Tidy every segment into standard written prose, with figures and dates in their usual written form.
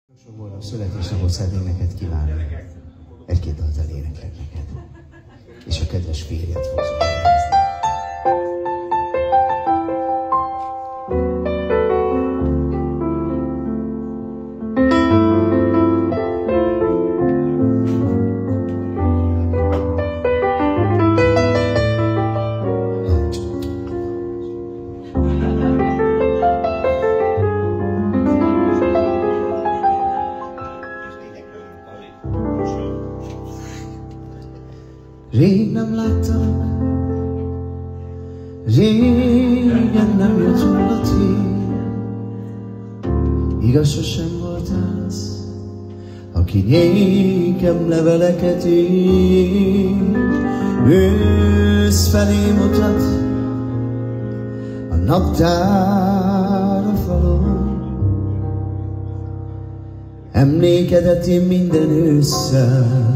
Volna a születésnapot szeretnénk neked kívánni. Egy-két dalt eléneklek neked. És a kedves férjet fogsz megnézni. Rég nem láttam, régen nem jött róla tél. Igaz, sosem volt az, aki nékem leveleket ír. Ősz felé mutat a naptár a falon. Emlékedet én minden ősszel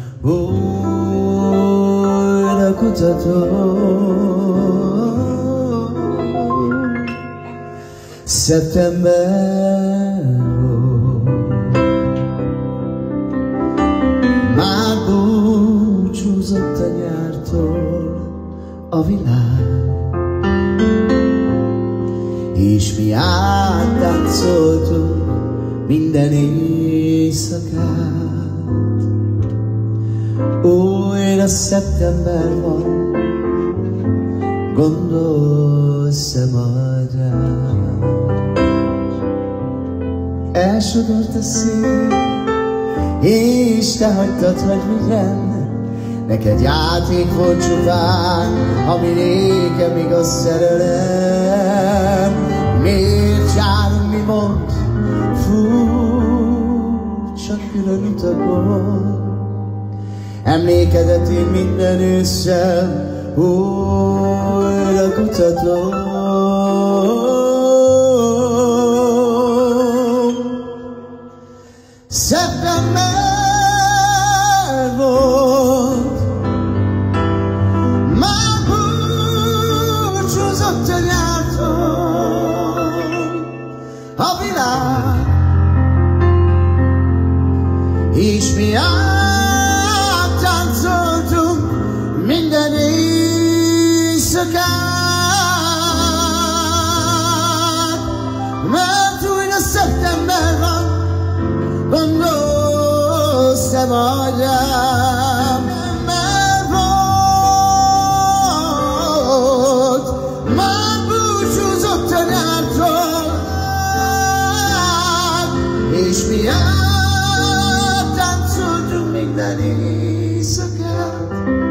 újra kutatom. Szeptember volt, már búcsúzott a nyártól a világ, és mi áttáncoltunk minden éjszakát. Újra szeptember van, gondolsz-e majd rám? Elsodort a szél, és te hagytad, hogy vigyen. Neked játék volt csupán, ami nékem igaz szerelem. Miért járunk mi mond, furcsa külön utakon? Emlékedet én minden ősszel újra kutatom. Szeptember volt, már búcsúzott a nyártól a világ, és mi minden éjszakát, mert újra szeptember van, gondolsz-e majd rám? Mert volt, már búcsúzott a nyártól, és mi áttáncoltunk minden éjszakát.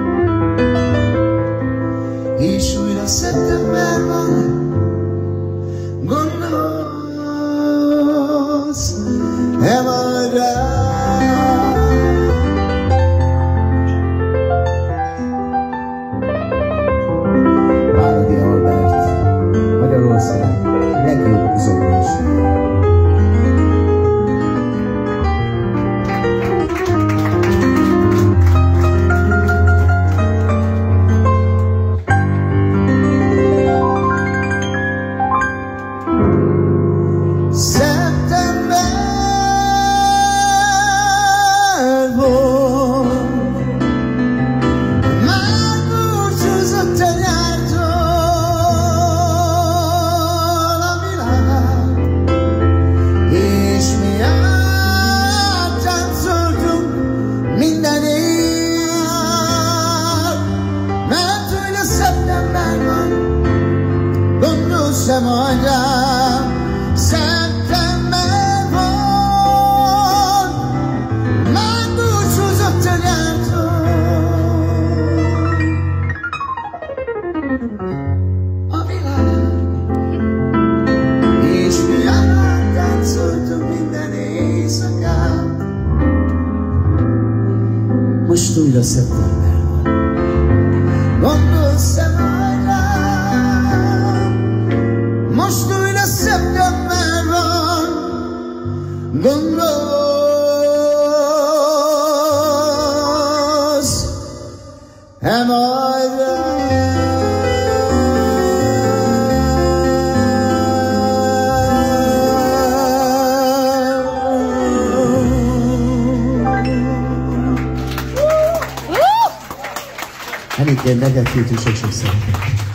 És újra szeptember van, gondolsz-e majd rám? Váradi Albert, Magyarország legjobb zongorista. Gondolsz-e majd rám? Szeptember van, már búcsúzott a nyártól a világ, és mi áttáncoltunk minden éjszakát. Most újra szeptember van, gondolsz-e majd rám? Most újra szeptember van, gondolsz-e majd rám? Hennig neked kétünk sok-sok szeretettel.